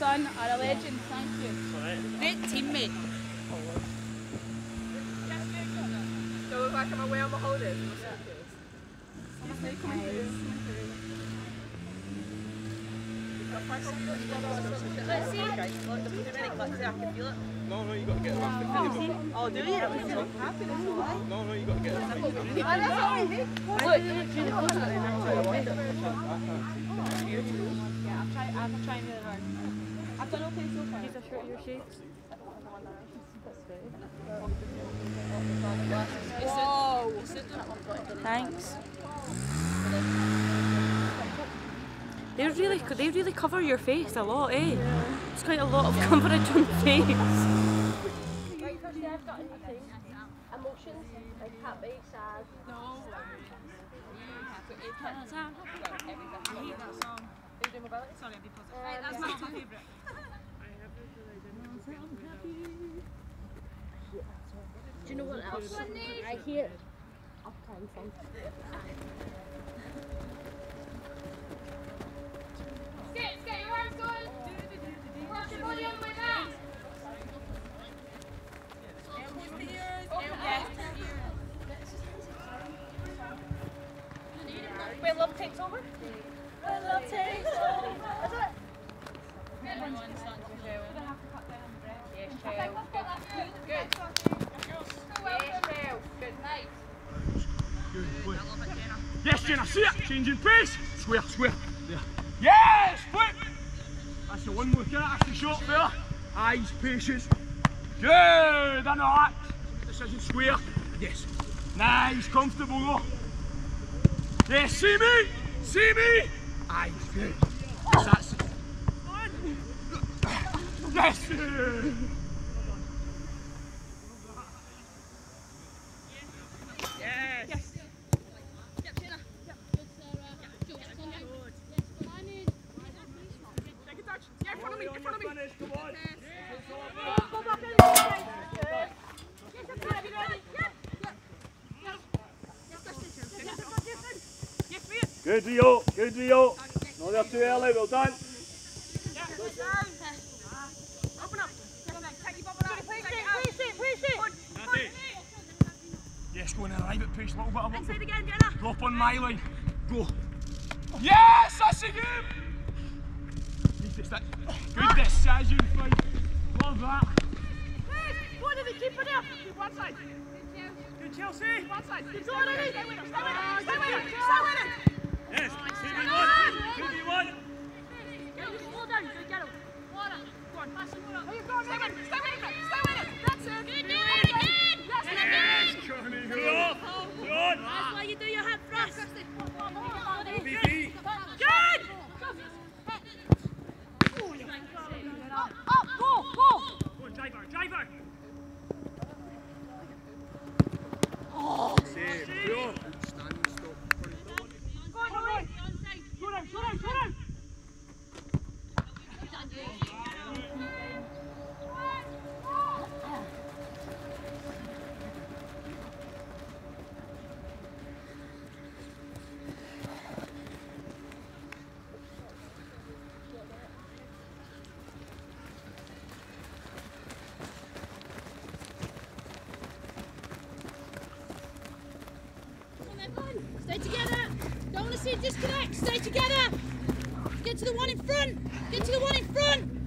son are a legend, thank you. Great teammate. So look like I'm away on my holidays. Let's see. No, you got to get it off the table. Oh, do you? I'm so happy this one. No, you got to get it off the table. Look, I'm trying really hard. I've done okay so far. These are short your shakes. Whoa! Thanks. They really cover your face a lot, eh? Yeah. It's quite a lot of coverage on the face. Right, firstly I've got a new thing. Emotions, like happy, sad. No worries. I hate that song. are you doing mobility? Sorry, I'll be positive. Right, that's not my favourite. Do you know what else I hear? Uptown Funk. Get your arms going. Work your body on the way back. Elbows to ears. Wait, love takes over? Love takes over. Is it? Everyone's starting to gel. We're going to have to cut down the breath. Yes, I think child. let's get that good. Good. Yes, child. Good night. Yes, Jenna, see it! Changing pace! Square, square. There. Yes! Flip! That's the one look at, that's the shot there. Eyes, patience. Good! I know that. Decision square. Yes. Nice, comfortable though. Yes, see me! See me! Eyes, good. Yes, that's it. Yes! Good Rio, good Rio. No, they're too early, well done. Open up. Push it. Yes, go in and arrive at pace, a little bit of Inside again, Jenna. drop on my line. Go. Yes, that's a game. Good decision, fight. Love that. What did the keeper do? Keep one side. Good Chelsea. One side. Keep going, Stay with it. Stay with it. Yes, 2v1. 2v1. Hold on. Get him. Water. Go on. Pass the water. There you go. Stay with it. Stay with it. That's it. Good. That's it. Johnny, go on. That's why you do your hip thrust. BB. Good. Up. Go. Go on, driver. Oh. Save. Go on. Stand, stop. Go on, Roy. Go down. Stay together. Don't want to see a disconnect. Stay together. Get to the one in front.